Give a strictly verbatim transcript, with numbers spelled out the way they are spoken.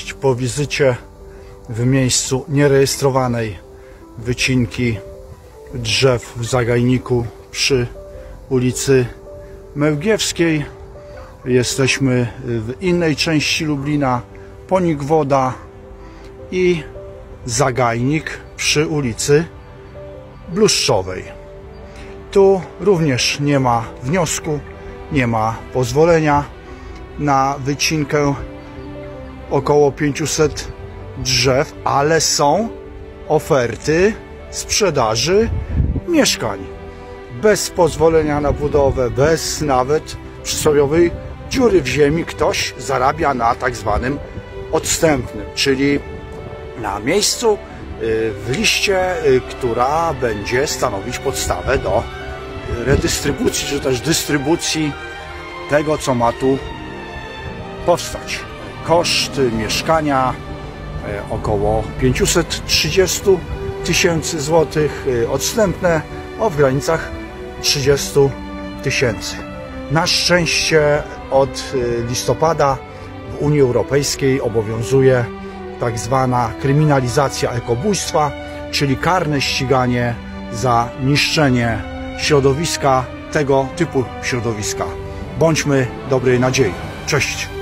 Cześć, po wizycie w miejscu nierejestrowanej wycinki drzew w zagajniku przy ulicy Mełgiewskiej. Jesteśmy w innej części Lublina, Ponikwoda i zagajnik przy ulicy Bluszczowej. Tu również nie ma wniosku, nie ma pozwolenia na wycinkę około pięciuset drzew, ale są oferty sprzedaży mieszkań bez pozwolenia na budowę, bez nawet przysłowiowej dziury w ziemi. Ktoś zarabia na tak zwanym odstępnym, czyli na miejscu w liście, która będzie stanowić podstawę do redystrybucji czy też dystrybucji tego, co ma tu powstać. Koszt mieszkania około pięćset trzydzieści tysięcy złotych, odstępne o w granicach trzydzieści tysięcy. Na szczęście od listopada w Unii Europejskiej obowiązuje tak zwana kryminalizacja ekobójstwa, czyli karne ściganie za niszczenie środowiska, tego typu środowiska. Bądźmy dobrej nadziei. Cześć!